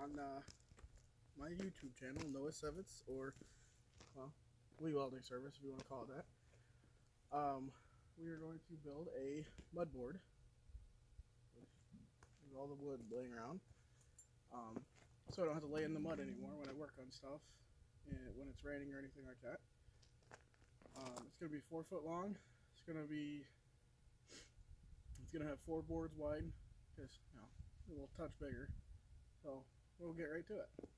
on my YouTube channel, Noah Sevitz, or, well, Wee Welding Service, if you want to call it that. We are going to build a mud board with all the wood laying around, so I don't have to lay in the mud anymore when I work on stuff, and when it's raining or anything like that. It's going to be 4 foot long. It's going to have 4 boards wide, just, you know, a little touch bigger. So we'll get right to it.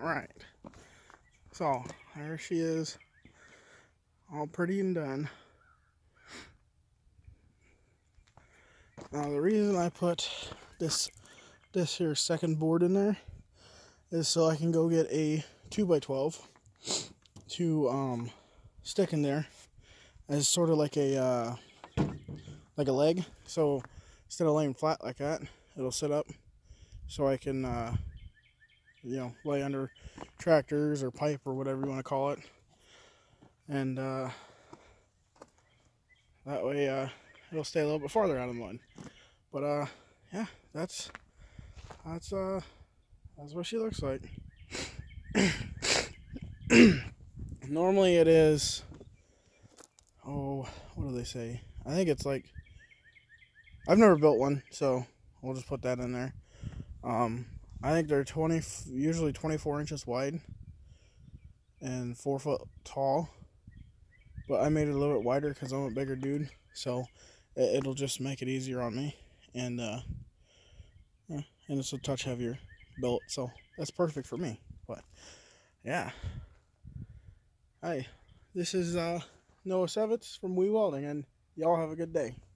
Alright. So, there she is. All pretty and done. Now the reason I put this here second board in there is so I can go get a 2x12 to stick in there as sort of like a leg. So instead of laying flat like that, it'll sit up so I can you know, lay under tractors or pipe or whatever you want to call it, and that way it'll stay a little bit farther out of the mud. But yeah, that's what she looks like. Normally it is, oh, what do they say? I think it's like, I've never built one, so we'll just put that in there. I think they're usually 24 inches wide and 4 foot tall, but I made it a little bit wider because I'm a bigger dude, so it'll just make it easier on me, and it's a touch heavier built, so that's perfect for me. But yeah, hi, this is Noah Sevitz from Wee Welding, and y'all have a good day.